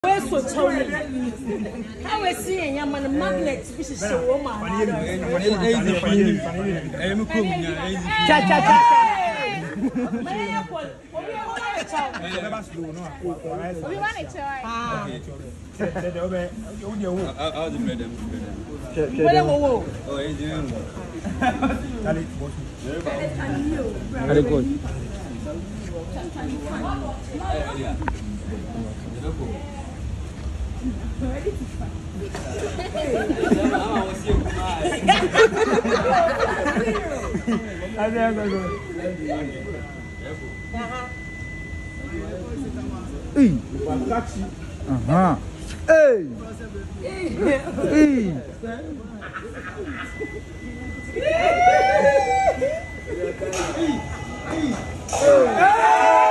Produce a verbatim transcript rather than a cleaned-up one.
Where's so Tony? How is seeing a man magnet which is so woman? Cha cha cha. We want to try. Ah. Very good. Uh-huh. Hey. Hey. Hey.